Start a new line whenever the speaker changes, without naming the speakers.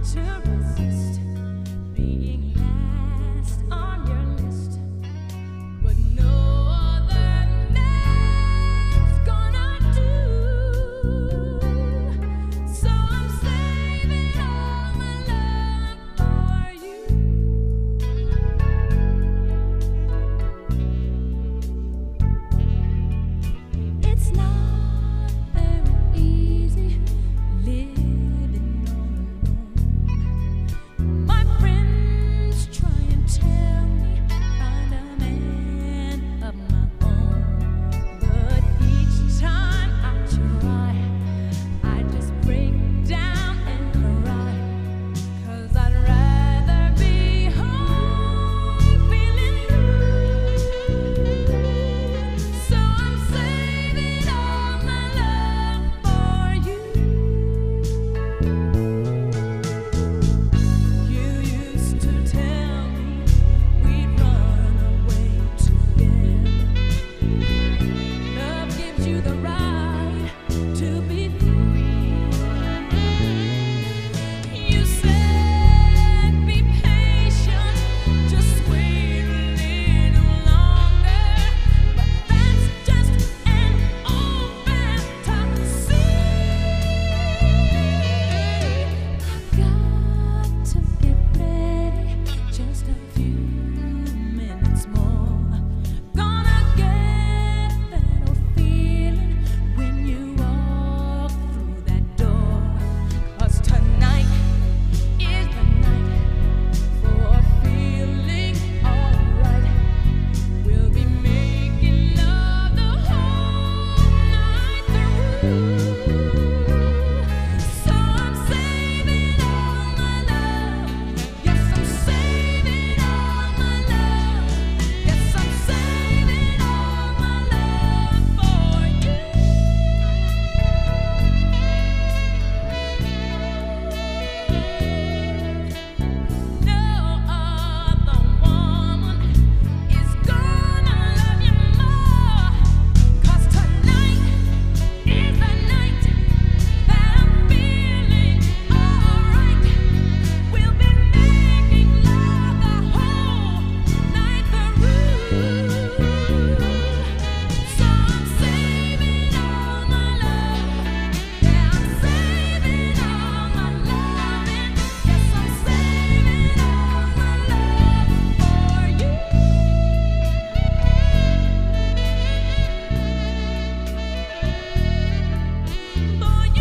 to resist being last on your list, but no other man's gonna do. So I'm saving all my love for you. It's not very easy living all alone. My friends try and tell me find a man of my own, but each time I try, I just break down and cry, 'cause I'd rather be home feeling blue. So I'm saving all my love for you. You used to tell me we'd run away together. Love gives you the right to be free. You said be patient, just wait a little longer, but that's just an old fantasy. I've got to get ready, just a few minutes more. Gonna get that old feeling when you walk through that door, 'cause tonight is the night for feeling alright. We'll be making love the whole night through. So I'm saving all my love. Yes, I'm saving all my love. Yes, I'm saving all my love for you. No other woman is gonna love you more, 'cause tonight is the night that I'm feeling alright. We'll be making love the whole night through. So I'm saving all my love. Yeah, I'm saving all my loving. Yes, I'm saving all my love for you. For you.